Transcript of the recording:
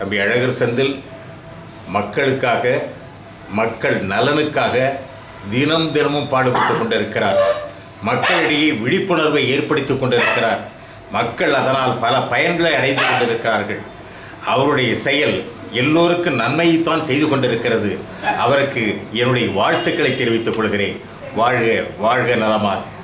தம்பி அழகர் செந்தில் மக்களுக்காக, மக்கள் நலனுக்காக தினமும் பாடுபட்டு கொண்டிருக்கிறார். மக்களிடையே விழிப்புணர்வை ஏற்படுத்தி கொண்டிருக்கிறார். மக்கள் அதனால் பல பயன்களை அடைந்து கொண்டிருக்கிறார்கள். அவருடைய செயல் எல்லோருக்கும் நன்மையைத்தான் செய்து கொண்டிருக்கிறது. அவருக்கு என்னுடைய வாழ்த்துக்களை தெரிவித்துக் கொள்கிறேன். வாழ்க வாழ்க நலமாக.